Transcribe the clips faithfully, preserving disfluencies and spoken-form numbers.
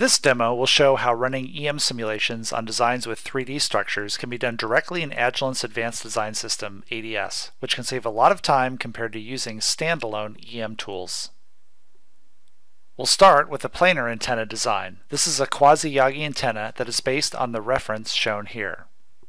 This demo will show how running E M simulations on designs with three D structures can be done directly in Agilent's Advanced Design System, A D S, which can save a lot of time compared to using standalone E M tools. We'll start with a planar antenna design. This is a quasi-Yagi antenna that is based on the reference shown here.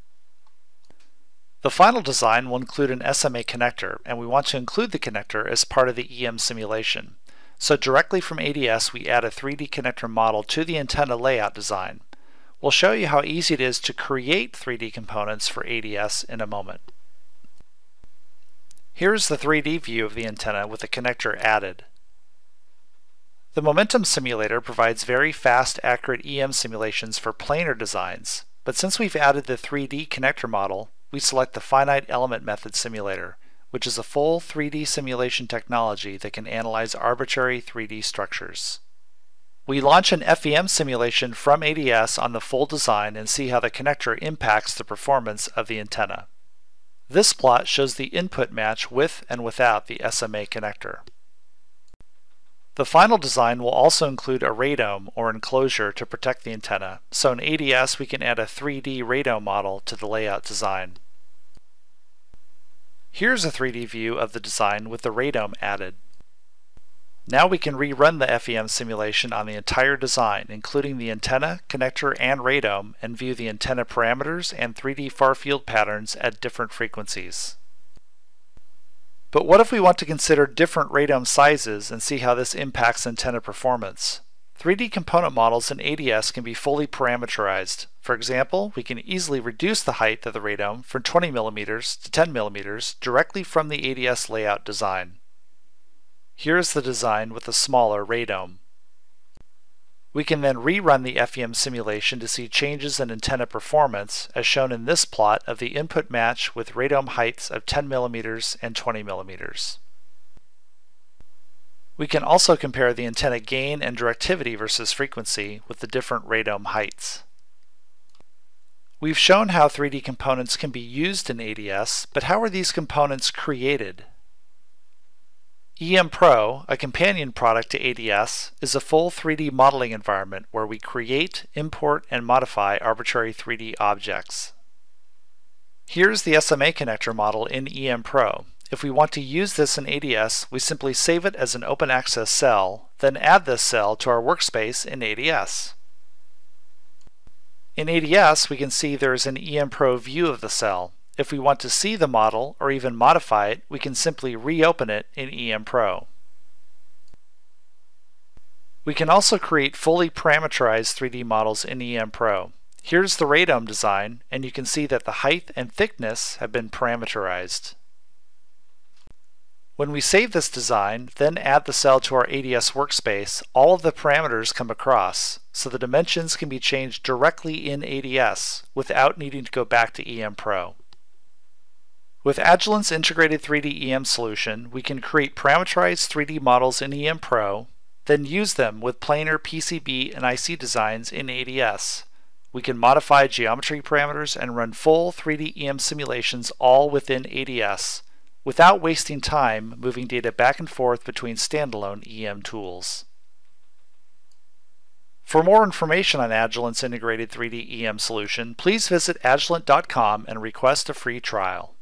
The final design will include an S M A connector, and we want to include the connector as part of the E M simulation. So directly from A D S, we add a three D connector model to the antenna layout design. We'll show you how easy it is to create three D components for A D S in a moment. Here's the three D view of the antenna with the connector added. The momentum simulator provides very fast, accurate E M simulations for planar designs, but since we've added the three D connector model, we select the finite element method simulator, which is a full three D simulation technology that can analyze arbitrary three D structures. We launch an F E M simulation from A D S on the full design and see how the connector impacts the performance of the antenna. This plot shows the input match with and without the S M A connector. The final design will also include a radome or enclosure to protect the antenna, so in A D S we can add a three D radome model to the layout design. Here's a three D view of the design with the radome added. Now we can rerun the F E M simulation on the entire design, including the antenna, connector, and radome, and view the antenna parameters and three D far-field patterns at different frequencies. But what if we want to consider different radome sizes and see how this impacts antenna performance? three D component models in A D S can be fully parameterized. For example, we can easily reduce the height of the radome from twenty millimeters to ten millimeters directly from the A D S layout design. Here is the design with a smaller radome. We can then rerun the F E M simulation to see changes in antenna performance, as shown in this plot of the input match with radome heights of ten millimeters and twenty millimeters. We can also compare the antenna gain and directivity versus frequency with the different radome heights. We've shown how three D components can be used in A D S, but how are these components created? EMPro, a companion product to A D S, is a full three D modeling environment where we create, import, and modify arbitrary three D objects. Here's the S M A connector model in EMPro. If we want to use this in A D S, we simply save it as an open access cell, then add this cell to our workspace in A D S. In A D S, we can see there is an EMPro view of the cell. If we want to see the model or even modify it, we can simply reopen it in EMPro. We can also create fully parameterized three D models in EMPro. Here's the radome design, and you can see that the height and thickness have been parameterized. When we save this design, then add the cell to our A D S workspace, all of the parameters come across, so the dimensions can be changed directly in A D S without needing to go back to EMPro. With Agilent's integrated three D E M solution, we can create parameterized three D models in EMPro, then use them with planar P C B and I C designs in A D S. We can modify geometry parameters and run full three D E M simulations all within A D S, without wasting time moving data back and forth between standalone E M tools. For more information on Agilent's integrated three D E M solution, please visit agilent dot com and request a free trial.